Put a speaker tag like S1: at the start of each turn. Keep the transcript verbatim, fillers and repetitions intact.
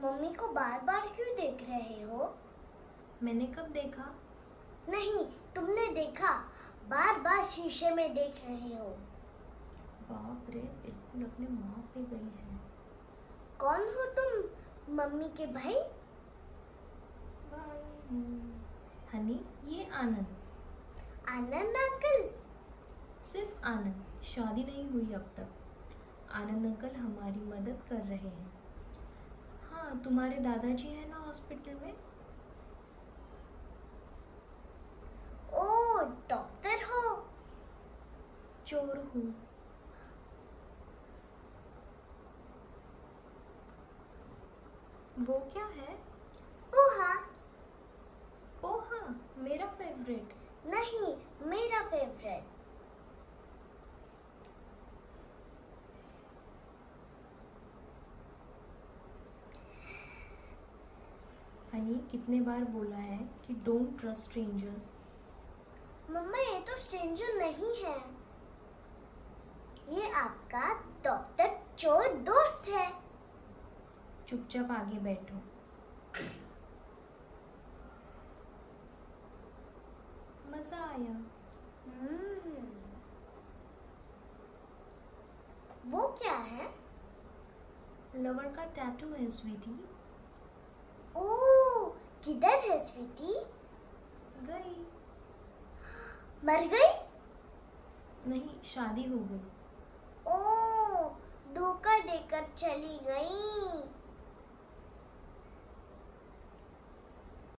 S1: Mummy को बार बार क्यों देख रहे हो?
S2: मैंने कब देखा?
S1: नहीं, तुमने देखा। बार बार शीशे में देख रहे हो।
S2: बाप रे, बिल्कुल अपने माँ पे गई है।
S1: कौन हो तुम? मम्मी के भाई?
S2: भाई हनी, ये आनंद।
S1: आनंद अंकल?
S2: सिर्फ आनंद, शादी नहीं हुई अब तक। आनंद अंकल हमारी मदद कर रहे हैं। हाँ, तुम्हारे दादाजी हैं ना हॉस्पिटल में?
S1: ओ, डॉक्टर हो?
S2: चोर हूँ। वो क्या है?
S1: पोहा।
S2: पोहा मेरा फेवरेट।
S1: नहीं, मेरा फेवरेट।
S2: हनी, कितने बार बोला है कि डोंट ट्रस्ट स्ट्रेंजर्स।
S1: मम्मा, ये तो स्ट्रेंजर नहीं है। ये आपका डॉक्टर चोर दोस्त है।
S2: चुपचाप आगे बैठो। मजा आया।
S1: हम्म, वो क्या है?
S2: लवर का टैटू है स्वीटी।
S1: ओह, किधर है स्वीटी?
S2: गई।
S1: मर गई?
S2: नहीं, शादी हो गई।
S1: ओह, धोखा देकर चली गई।